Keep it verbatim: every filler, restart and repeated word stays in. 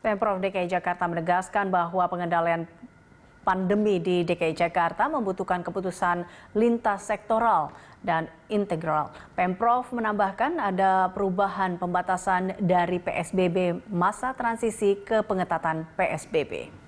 Pemprov D K I Jakarta menegaskan bahwa pengendalian pandemi di D K I Jakarta membutuhkan keputusan lintas sektoral dan integral. Pemprov menambahkan ada perubahan pembatasan dari P S B B masa transisi ke pengetatan P S B B.